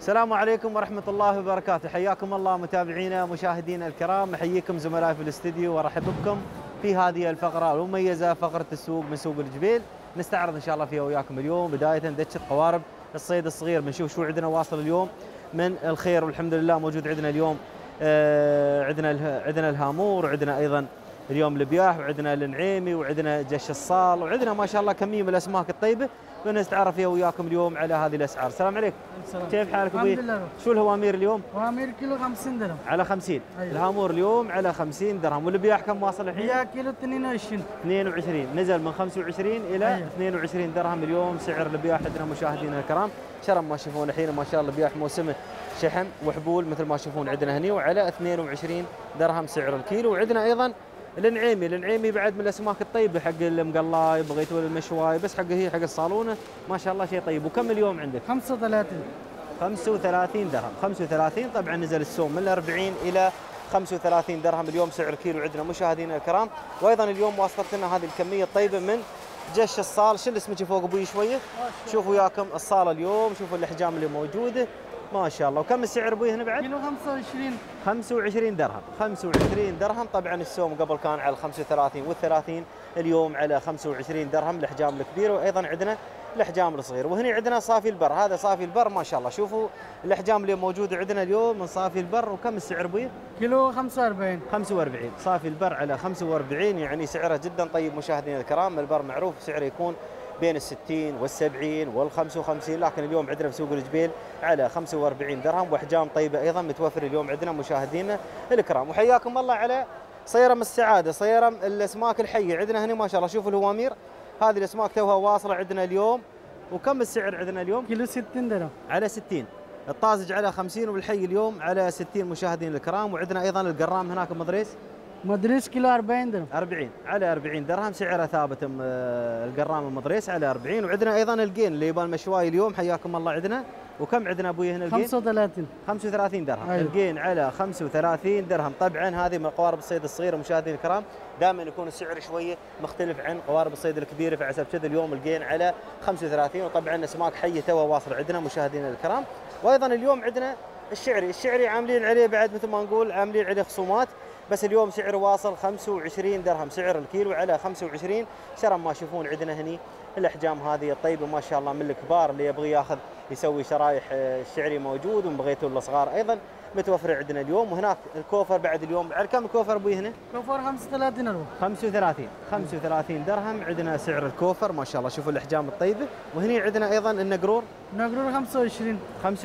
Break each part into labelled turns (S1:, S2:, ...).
S1: السلام عليكم ورحمة الله وبركاته، حياكم الله متابعينا مشاهدينا الكرام، احييكم زملائي في الاستديو وارحب بكم في هذه الفقرة المميزة، فقرة السوق من سوق الجبيل. نستعرض ان شاء الله فيها وياكم اليوم بداية دشة قوارب الصيد الصغير، بنشوف شو عندنا واصل اليوم من الخير والحمد لله. موجود عندنا اليوم عندنا الهامور، وعندنا ايضا اليوم البياح، وعندنا النعيمي، وعندنا جش الصال، وعندنا ما شاء الله كمية من الاسماك الطيبة بنستعرض فيها وياكم اليوم على هذه الاسعار. السلام عليكم.
S2: السلام.
S1: كيف حالك ابوي؟
S2: الحمد لله.
S1: شو الهوامير اليوم؟
S2: هوامير كيلو 50 درهم.
S1: على 50.
S2: أيوة.
S1: الهامور اليوم على 50 درهم، والبياح كم واصل الحين؟
S2: هي كيلو 22.
S1: 22 نزل من 25 الى
S2: أيوة.
S1: 22 درهم اليوم سعر البياح عندنا مشاهدينا الكرام. شرم ما تشوفون الحين ما شاء الله البياح موسمه شحم وحبول مثل ما تشوفون عندنا هني، وعلى 22 درهم سعر الكيلو. وعندنا ايضا النعيمي بعد من الاسماك الطيبه حق المقلاي بغيتوا المشواي، بس حق هي حق الصالونه ما شاء الله شيء طيب. وكم اليوم عندك؟
S2: 35.
S1: 35 درهم. 35 طبعا نزل السوم من 40 الى 35 درهم اليوم سعر الكيلو عندنا مشاهدينا الكرام. وايضا اليوم واصلت لنا هذه الكميه الطيبه من جش الصال. شو اسمك فوق ابوي شويه؟ شوفوا وياكم الصاله اليوم، شوفوا الاحجام اللي موجوده ما شاء الله. وكم السعر ابوي هنا بعد؟
S2: كيلو 25.
S1: 25 درهم. 25 درهم. طبعا السوم قبل كان على 35 وال30، اليوم على 25 درهم الاحجام الكبيره. وايضا عندنا الاحجام الصغير. وهنا عندنا صافي البر، هذا صافي البر ما شاء الله. شوفوا الاحجام اللي موجوده عندنا اليوم من صافي البر. وكم السعر ابوي؟
S2: كيلو 45.
S1: 45. صافي البر على 45، يعني سعره جدا طيب مشاهدينا الكرام. البر معروف سعره يكون بين ال60 وال70 وال55، لكن اليوم عندنا في سوق الجبيل على 45 درهم، واحجام طيبه ايضا متوفر اليوم عندنا مشاهدينا الكرام. وحياكم الله على صيرم السعاده، صيرم الاسماك الحيه عندنا هنا ما شاء الله. شوفوا الهوامير، هذه الاسماك توها واصله عندنا اليوم. وكم السعر عندنا اليوم؟
S2: كيلو 60 درهم.
S1: على 60. الطازج على 50 والحي اليوم على 60 مشاهدينا الكرام. وعندنا ايضا القرام هناك مدريس
S2: مدريس كيلو 40 درهم.
S1: 40 على 40 درهم سعره ثابت. القرام المدريس على 40. وعندنا ايضا الجين اللي يبان مشواي اليوم حياكم الله عندنا. وكم عندنا ابوي هنا الجين؟
S2: 35.
S1: 35 درهم.
S2: أيوة.
S1: الجين على 35 درهم. طبعا هذه من قوارب الصيد الصغيره مشاهدينا الكرام، دائما يكون السعر شويه مختلف عن قوارب الصيد الكبيره، فعسب كذا اليوم الجين على 35. وطبعا اسماك حيه توها واصل عندنا مشاهدينا الكرام. وايضا اليوم عندنا الشعري عاملين عليه بعد مثل ما نقول عاملين عليه خصومات، بس اليوم سعره واصل 25 درهم سعر الكيلو على 25. شرم ما تشوفون عندنا هني الاحجام هذه الطيبه ما شاء الله من الكبار اللي يبغي ياخذ يسوي شرايح الشعري موجود، وبغيتوا الصغار ايضا متوفر عندنا اليوم. وهناك الكوفر بعد اليوم على كم الكوفر ابوي هنا؟
S2: كوفر 35 درهم.
S1: 35 درهم عندنا سعر الكوفر ما شاء الله. شوفوا الاحجام الطيبه. وهنا عندنا ايضا النقرور
S2: 25.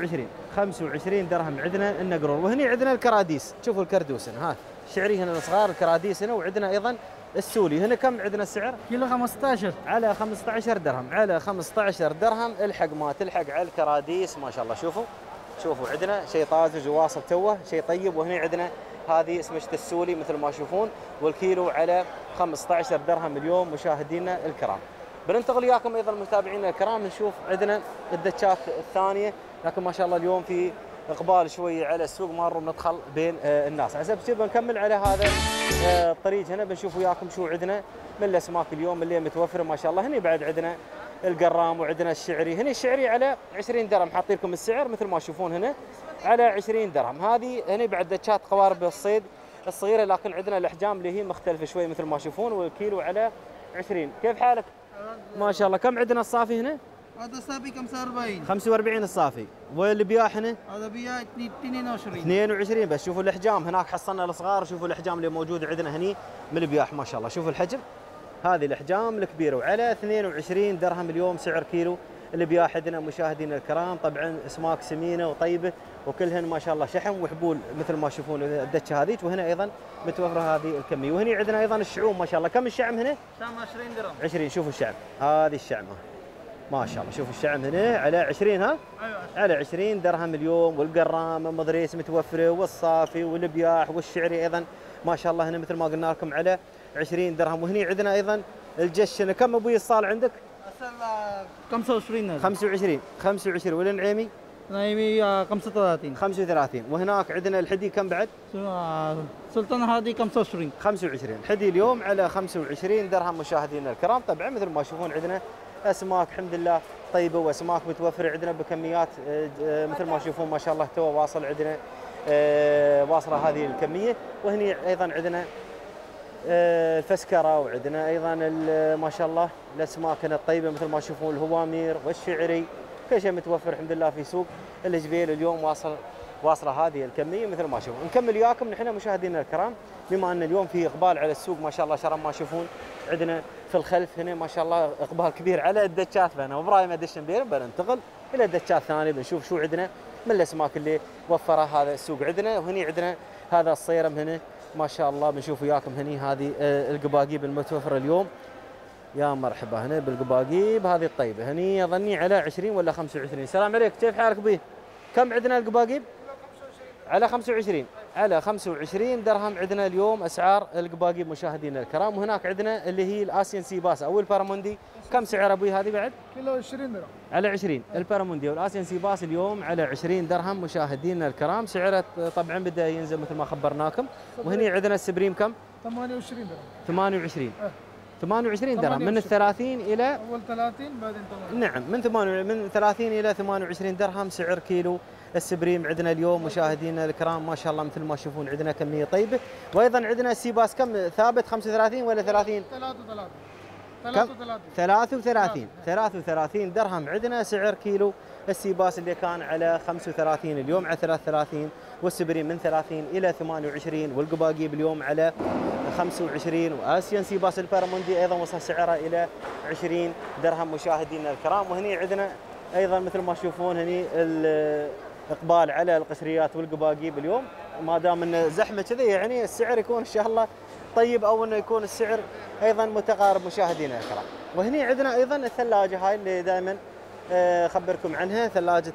S1: 25 درهم عندنا النقرور. وهنا عندنا الكراديس، شوفوا الكردوس هنا، ها شعري هنا الصغار الكراديس هنا. وعندنا ايضا السولي هنا. كم عندنا السعر؟
S2: كيلو 15.
S1: على 15 درهم. على 15 درهم. الحق ما تلحق على الكراديس ما شاء الله. شوفوا عندنا شيء طازج وواصل توه شيء طيب. وهنا عندنا هذه اسمها السولي مثل ما تشوفون، والكيلو على 15 درهم اليوم مشاهدينا الكرام. بننتقل وياكم ايضا متابعينا الكرام نشوف عندنا الدشات الثانيه، لكن ما شاء الله اليوم في اقبال شويه على السوق، مره ندخل بين الناس. عسب كذا بنكمل على هذا الطريق هنا بنشوف وياكم شو عندنا من الاسماك اليوم اللي متوفره ما شاء الله. هني بعد عندنا القرام وعندنا الشعري. هني الشعري على 20 درهم، حاطين لكم السعر مثل ما تشوفون هنا على 20 درهم. هذه هني بعد دشات قوارب الصيد الصغيره، لكن عندنا الاحجام اللي هي مختلفه شوي مثل ما تشوفون، والكيلو على 20. كيف حالك؟ ما شاء الله. كم عندنا الصافي هنا؟
S2: هذا صافي 45.
S1: 45 الصافي. والبياح هنا؟
S2: هذا بياع 22.
S1: 22 بس. شوفوا الاحجام هناك حصلنا الصغار، شوفوا الاحجام اللي موجوده عندنا هني من البياح ما شاء الله. شوفوا الحجم، هذه الاحجام الكبيره. وعلى 22 درهم اليوم سعر كيلو البياح عندنا مشاهدينا الكرام. طبعا اسماك سمينه وطيبه وكلهن ما شاء الله شحم وحبول مثل ما تشوفون الدشه هذيك. وهنا ايضا متوفره هذه الكميه. وهنا عندنا ايضا الشعوم ما شاء الله. كم الشعم هنا؟
S2: شام 20 درهم.
S1: 20. شوفوا الشعم، هذه الشعمه ما شاء الله. شوفوا الشعم هنا على 20. ها؟
S2: ايوه
S1: على 20 درهم اليوم. والقرام المضريس متوفره، والصافي والبياح والشعري ايضا ما شاء الله هنا مثل ما قلنا لكم على 20 درهم. وهنا عندنا ايضا الجش هنا. كم ابوي الصال عندك؟
S2: 25.
S1: 25. والنعيمي؟
S2: نايمي 35.
S1: 35. وهناك عندنا الحدي كم بعد؟
S2: سلطان هادي 25.
S1: 25. الحدي اليوم على 25 درهم مشاهدينا الكرام. طبعا مثل ما تشوفون عندنا اسماك الحمد لله طيبه واسماك متوفره عندنا بكميات مثل ما تشوفون ما شاء الله تو واصل عندنا واصله هذه الكميه. وهني ايضا عندنا الفسكره، وعندنا ايضا ما شاء الله الاسماك الطيبه مثل ما تشوفون الهوامير والشعري، كل شيء متوفر الحمد لله في سوق الجبيل اليوم. واصله هذه الكميه مثل ما تشوفون. نكمل وياكم نحن مشاهدينا الكرام، بما ان اليوم في اقبال على السوق ما شاء الله شرم ما تشوفون عندنا في الخلف هنا ما شاء الله اقبال كبير على الدكات. فانا وابراهيم ادش بننتقل الى الدكات ثانيه بنشوف شو عندنا من الاسماك اللي وفرها هذا السوق عندنا. وهني عندنا هذا الصيرم هنا ما شاء الله بنشوف وياكم هني هذه القباقيب المتوفره اليوم. يا مرحبا هنا بالقباقيب هذه الطيبه هني اظني على 20 ولا 25. السلام عليك، كيف حالك بيه؟ كم عندنا القباقيب؟ على 25. على 25 درهم عندنا اليوم اسعار القباقيب مشاهدينا الكرام. وهناك عندنا اللي هي الاسيان سي باس او الباراموندي، كم سعر ابوي هذه بعد؟
S3: كيلو 20 درهم.
S1: على 20 الباراموندي والاسيان سي باس اليوم على 20 درهم مشاهدينا الكرام. سعره طبعا بدا ينزل مثل ما خبرناكم. وهني عندنا السبريم كم؟
S3: 28 درهم.
S1: 28 28 درهم من ال 30 الى
S3: اول 30 بعدين 8.
S1: نعم من 30 الى 28 درهم سعر كيلو السبريم عندنا اليوم مشاهدينا الكرام. ما شاء الله مثل ما تشوفون عندنا كميه طيبه. وايضا عندنا السيباس كم ثابت 35 ولا 30؟ 33 درهم عندنا سعر كيلو السيباس اللي كان على 35 اليوم على 33. والسبريم من 30 الى 28. والقباقيب اليوم على 25. واسيان سيباس الباراموندي ايضا وصل سعره الى 20 درهم مشاهدينا الكرام. وهني عندنا ايضا مثل ما تشوفون هني الاقبال على القشريات والقباقيب اليوم. ما دام انه زحمه كذا يعني السعر يكون ان شاء الله طيب، او انه يكون السعر ايضا متقارب مشاهدينا الكرام. وهني عندنا ايضا الثلاجه هاي اللي دائما اخبركم عنها، ثلاجه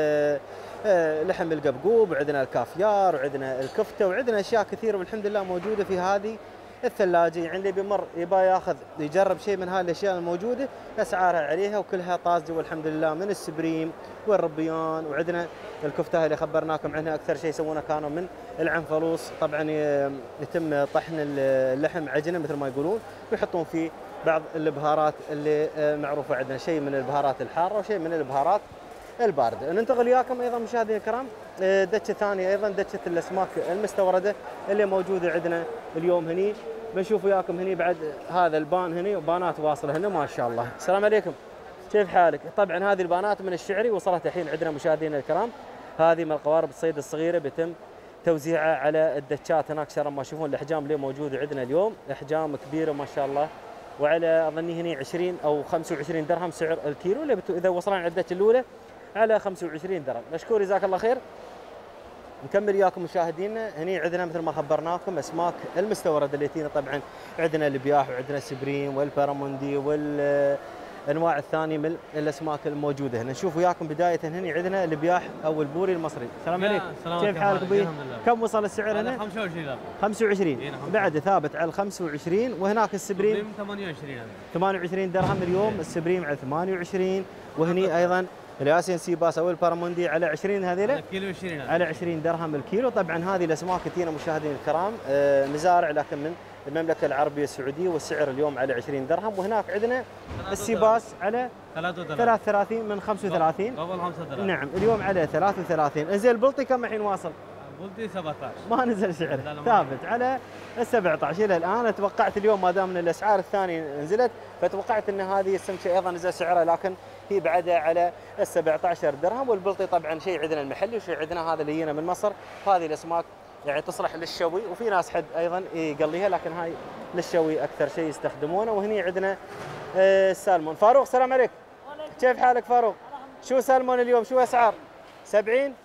S1: لحم القبقوب، وعندنا الكافيار، وعندنا الكفته، وعندنا اشياء كثيره والحمد لله موجوده في هذه الثلاجه. يعني اللي بيمر يبغى ياخذ يجرب شيء من هاي الاشياء الموجوده اسعارها عليها وكلها طازجه والحمد لله، من السبريم والربيان. وعندنا الكفته اللي خبرناكم عنها اكثر شيء يسوونه كانوا من العنفلوس. طبعا يتم طحن اللحم عجنه مثل ما يقولون، ويحطون فيه بعض البهارات اللي معروفه عندنا، شيء من البهارات الحاره وشيء من البهارات البارده. ننتقل وياكم ايضا مشاهدينا الكرام دكه ثانيه ايضا دكه الاسماك المستورده اللي موجوده عندنا اليوم هني. بنشوف وياكم هني بعد هذا البان هني وبانات واصله هنا ما شاء الله. السلام عليكم، كيف حالك؟ طبعا هذه البانات من الشعري وصلت الحين عندنا مشاهدينا الكرام. هذه من القوارب الصيد الصغيره بيتم توزيعها على الدكات هناك شرم. ما تشوفون الاحجام اللي موجوده عندنا اليوم احجام كبيره ما شاء الله. وعلى اظني هني 20 او 25 درهم سعر الكيلو اللي اذا وصلنا على الدكه الاولى على 25 درهم. مشكور جزاك الله خير. نكمل وياكم مشاهدينا. هني عندنا مثل ما خبرناكم اسماك المستورده اللي تينا، طبعا عندنا البياح وعندنا السبريم والباراموندي والانواع الثانيه من الاسماك الموجوده هنا. نشوف وياكم بدايه هنا عندنا البياح او البوري المصري. السلام عليكم، كيف حالك ابوي؟ كم وصل السعر هنا؟
S3: 25.
S1: 25 بعد ثابت على 25. وهناك السبريم 28 درهم اليوم السبريم على 28. وهني ايضا الاسيان سي باس او الباراموندي على 20 هذيلا
S3: كيلو 20
S1: على 20 درهم الكيلو. طبعا هذه الاسماك تجينا مشاهدينا الكرام مزارع لكن من المملكه العربيه السعوديه، والسعر اليوم على 20 درهم. وهناك عندنا السي باس على 33 من 35
S3: قبل 5 درهم.
S1: نعم اليوم على 33. انزين البلطي كم الحين واصل؟
S3: بلطي 17
S1: ما نزل سعره ثابت على ال 17 الى الان. توقعت اليوم ما دام ان الاسعار الثانيه نزلت فتوقعت ان هذه السمكه ايضا نزل سعرها، لكن هي بعدها على ال 17 درهم. والبلطي طبعا شيء عندنا المحلي وشيء عندنا هذا اللي جينا من مصر. هذه الاسماك يعني تصلح للشوي، وفي ناس حد ايضا يقليها لكن هاي للشوي اكثر شيء يستخدمونه. وهني عندنا السالمون. فاروق السلام عليك، كيف حالك فاروق؟ شو سالمون اليوم شو اسعار؟ 70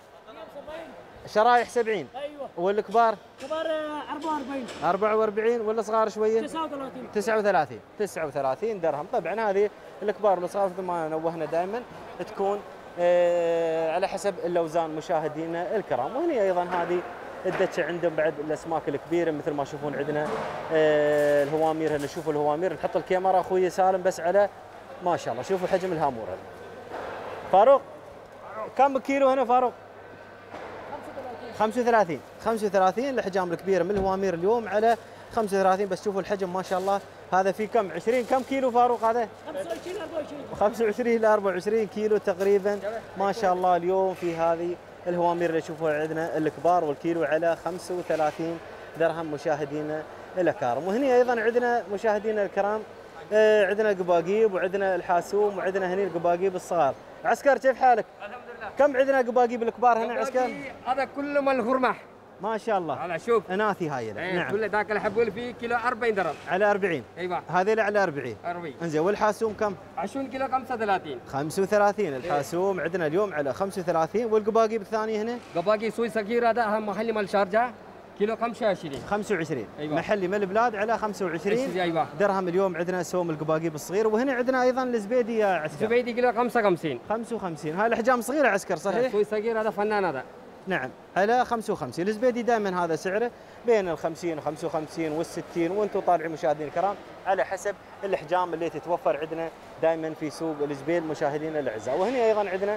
S1: شرايح 70.
S4: ايوه.
S1: والكبار؟
S4: كبار 44
S1: 44 ولا صغار شويه؟
S4: 39
S1: 39 درهم. طبعا هذه الكبار والصغار مثل ما نوهنا دائما تكون على حسب الاوزان مشاهدينا الكرام. وهني ايضا هذه الدكه عندهم بعد الاسماك الكبيره مثل ما تشوفون عندنا الهوامير. هنا شوفوا الهوامير، نحط الكاميرا اخوي سالم بس على ما شاء الله شوفوا حجم الهامور هذا. فاروق كم كيلو هنا فاروق؟ 35 الاحجام الكبيره من الهوامير اليوم على 35 بس شوفوا الحجم ما شاء الله. هذا في كم 20 كم كيلو فاروق هذا؟
S4: 25 24
S1: 25 إلى 24 كيلو تقريبا ما شاء الله. اليوم في هذه الهوامير اللي تشوفوها عندنا الكبار، والكيلو على 35 درهم مشاهدينا الكرام. وهني ايضا عندنا مشاهدينا الكرام عندنا القباقيب وعندنا الحاسوم وعندنا هني القباقيب الصغار. عسكر كيف حالك؟
S5: الحمد لله.
S1: كم عندنا قباقيب الكبار هنا عسكر؟
S5: هذا كله مال الخرمح.
S1: ما شاء الله.
S5: هلا شوف.
S1: اناثي هاي نعم.
S5: كل ذاك الحبول فيه كيلو 40 درهم.
S1: على 40.
S5: ايوه.
S1: هذيل على 40.
S5: 40.
S1: انزين والحاسوم كم؟
S5: 20 كيلو 35.
S1: 35 الحاسوم عندنا اليوم على 35. والقباقيب الثانيه هنا؟
S5: قباقي سوي صغير هذا اهم محلي مال شارجه كيلو 25.
S1: 25
S5: أيوة.
S1: محلي من البلاد على 25
S5: ايوه.
S1: درهم. اليوم عندنا سوم القباقيب الصغير. وهنا عندنا ايضا الزبيدي يا عسكر.
S5: زبيدي كيلو 55.
S1: 55. هاي الاحجام صغيره عسكر صحيح؟
S5: سوي صغير هذا فنان هذا.
S1: نعم على 55. الزبيدي دائما هذا سعره بين ال 50 و55 وال 60 وانتم طالعين مشاهدينا الكرام على حسب الاحجام اللي تتوفر عندنا دائما في سوق الجبيل مشاهدينا الاعزاء. وهنا ايضا عندنا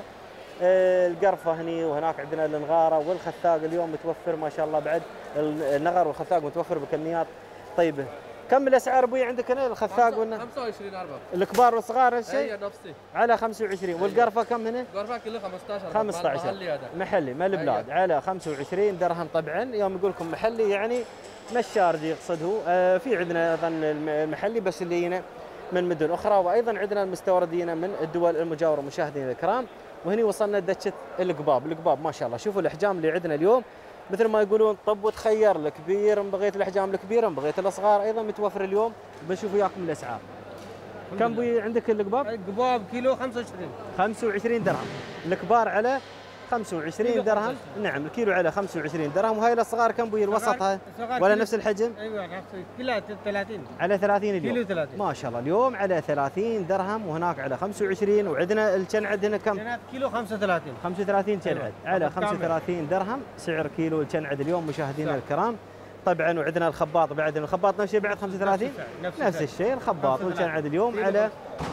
S1: القرفه هني، وهناك عندنا النغاره والخثاق اليوم متوفر ما شاء الله. بعد النغر والخثاق متوفر بكميات طيبه. كم الاسعار ابوي عندك هنا الخثاق
S3: 25 4
S1: الكبار والصغار هالشيء؟
S3: هي نفسي.
S1: على 25. والقرفه كم هنا؟
S3: غرفه كيلو 15
S1: 15
S3: محلي هذا.
S1: محلي ما البلاد على 25 درهم. طبعا يوم يقول لكم محلي يعني مش شارجي يقصد هو. في عندنا ايضا المحلي بس اللي هنا من مدن اخرى، وايضا عندنا المستوردين من الدول المجاوره مشاهدينا الكرام. وهني وصلنا دكه القباب ما شاء الله. شوفوا الاحجام اللي عندنا اليوم مثل ما يقولون طب وتخير، الكبير ان بغيت الاحجام الكبيره ان بغيت الصغار ايضا متوفر اليوم. بنشوف وياكم الاسعار. كم بي عندك القباب؟
S3: القباب كيلو 25.
S1: 25 درهم الكبار على 25 درهم. نعم الكيلو على 25 درهم. وهاي الصغار كم بي الوسط هاي؟ ولا نفس الحجم؟
S3: ايوه نفس كيلو 30.
S1: على 30 اليوم.
S3: كيلو 30.
S1: ما شاء الله اليوم على 30 درهم. وهناك على 25. وعندنا الكنعد هنا كم؟
S3: كيلو 35.
S1: 35 كنعد على 35 درهم سعر كيلو الكنعد اليوم مشاهدينا الكرام. طبعا وعندنا الخباط بعد. الخباط نفس الشيء بعد 35 نفس الشيء الخباط والكنعد اليوم على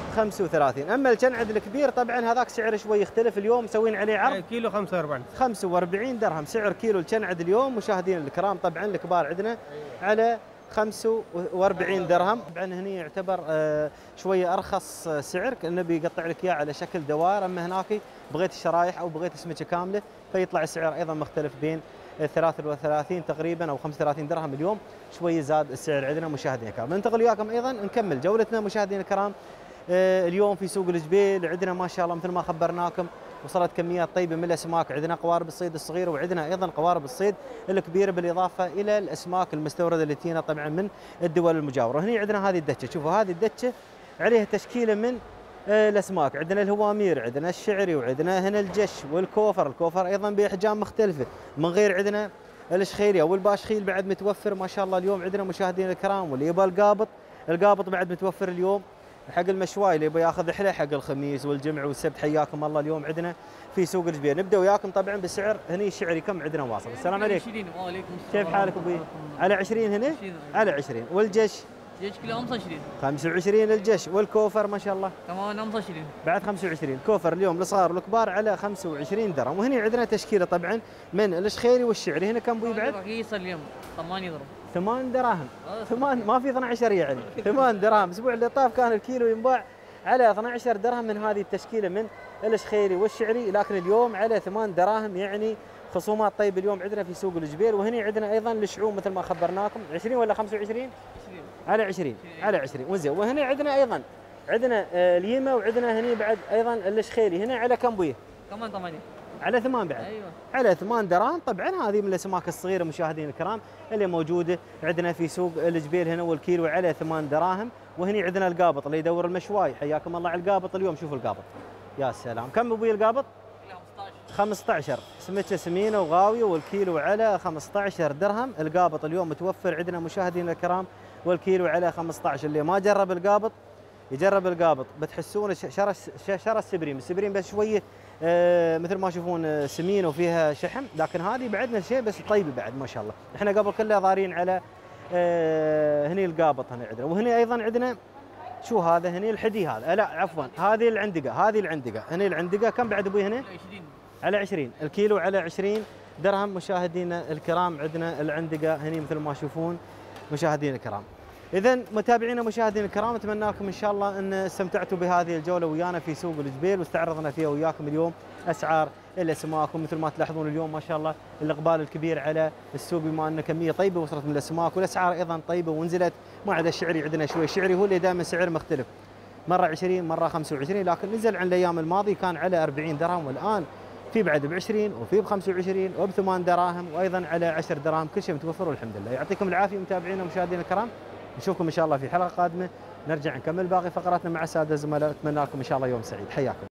S1: 35. اما الكنعد الكبير طبعا هذاك سعر شوي يختلف. اليوم مسوين عليه عرض
S3: كيلو 45.
S1: 45 درهم سعر كيلو الكنعد اليوم مشاهدينا الكرام. طبعا الكبار عندنا على 45 درهم. طبعا هنا يعتبر شويه ارخص سعر كانه بيقطع لك اياه على شكل دوائر. اما هناك بغيت الشرايح او بغيت سمكه كامله فيطلع السعر ايضا مختلف بين 33 تقريبا او 35 درهم. اليوم شوي زاد السعر عندنا مشاهدينا الكرام. ننتقل وياكم ايضا نكمل جولتنا مشاهدينا الكرام. اليوم في سوق الجبيل عندنا ما شاء الله مثل ما خبرناكم وصلت كميات طيبه من الاسماك. عندنا قوارب الصيد الصغيره وعندنا ايضا قوارب الصيد الكبيره بالاضافه الى الاسماك المستورده اللي تجينا طبعا من الدول المجاوره. هنا عندنا هذه الدكه. شوفوا هذه الدكه عليها تشكيله من الاسماك. عندنا الهوامير، عندنا الشعري، وعندنا هنا الجش والكوفر. الكوفر ايضا باحجام مختلفه. من غير عندنا الشخيري او الباشخيل بعد متوفر ما شاء الله اليوم عندنا مشاهدينا الكرام. واللي يبغى القابط بعد متوفر اليوم حق المشواي اللي يبغى ياخذ رحله حق الخميس والجمعه والسبت. حياكم الله اليوم عندنا في سوق الجبيل. نبدا وياكم طبعا بالسعر. هني الشعري كم عندنا واصل؟ السلام عليكم.
S4: 20. وعليكم السلام.
S1: كيف حالك ابوي؟ على 20 هنا؟
S4: 20.
S1: على 20. والجش؟
S4: جيش كيلو 25.
S1: 25 الجش. والكوفر ما شاء الله
S4: كمان 25.
S1: بعد 25. الكوفر اليوم الصغار والكبار على 25 درهم. وهنا عندنا تشكيله طبعا من الشخيري والشعري. هنا كم ابوي بعد؟
S4: رخيص اليوم 8 درهم.
S1: 8 دراهم. 8 ما في 12 يعني 8 دراهم. الاسبوع اللي طاف كان الكيلو ينباع على 12 درهم من هذه التشكيله من الشخيري والشعري، لكن اليوم على 8 دراهم. يعني خصومات طيبه اليوم عندنا في سوق الجبيل. وهنا عندنا ايضا الشعوم مثل ما خبرناكم 20 ولا 25؟
S4: 20.
S1: على 20 على 20. وزين. وهنا عندنا ايضا عندنا اليمه وعندنا هني بعد ايضا الشخيري. هنا على كم بويه؟
S4: كمان 8.
S1: على 8 بعد.
S4: ايوه
S1: على 8 دراهم. طبعا هذه من الاسماك الصغيره مشاهدينا الكرام اللي موجوده عندنا في سوق الجبيل هنا. والكيلو على 8 دراهم. وهني عندنا القابط اللي يدور المشواي. حياكم الله على القابط اليوم. شوفوا القابط يا سلام. كم ابوي القابط؟ 15 سمكه سمينه وغاويه. والكيلو على 15 درهم. القابط اليوم متوفر عندنا مشاهدينا الكرام والكيلو على 15. اللي ما جرب القابط يجرب القابط. بتحسون شرى السبريم بس شويه مثل ما تشوفون سمين وفيها شحم. لكن هذه بعدنا شيء بس طيبه بعد ما شاء الله. احنا قبل كله ضارين على هني القابط هنا عندنا. وهني ايضا عندنا شو هذا؟ هني الحدي هذا. لا عفوا هذه العندقه. هني العندقه كم بعد ابوي هنا؟
S4: 20.
S1: على 20. الكيلو على 20 درهم مشاهدينا الكرام. عندنا العندقه هني مثل ما تشوفون مشاهدينا الكرام. إذا متابعينا مشاهدينا الكرام، أتمنى لكم إن شاء الله أن استمتعتوا بهذه الجولة ويانا في سوق الجبيل، واستعرضنا فيها وياكم اليوم أسعار الأسماك. ومثل ما تلاحظون اليوم ما شاء الله الإقبال الكبير على السوق، بما أن كمية طيبة وصلت من الأسماك، والأسعار أيضا طيبة ونزلت. ما عدا الشعري، عندنا شوي الشعري هو اللي دائما سعر مختلف، مرة 20 مرة 25، لكن نزل عن الأيام الماضية كان على 40 درهم، والآن في بعد ب20 وفي ب25 وب8 دراهم، وايضا على 10 دراهم. كل شيء متوفر والحمد لله. يعطيكم العافيه متابعينا ومشاهدينا الكرام، نشوفكم ان شاء الله في حلقه قادمه، نرجع نكمل باقي فقراتنا مع الساده الزملاء. اتمنى لكم ان شاء الله يوم سعيد، حياكم.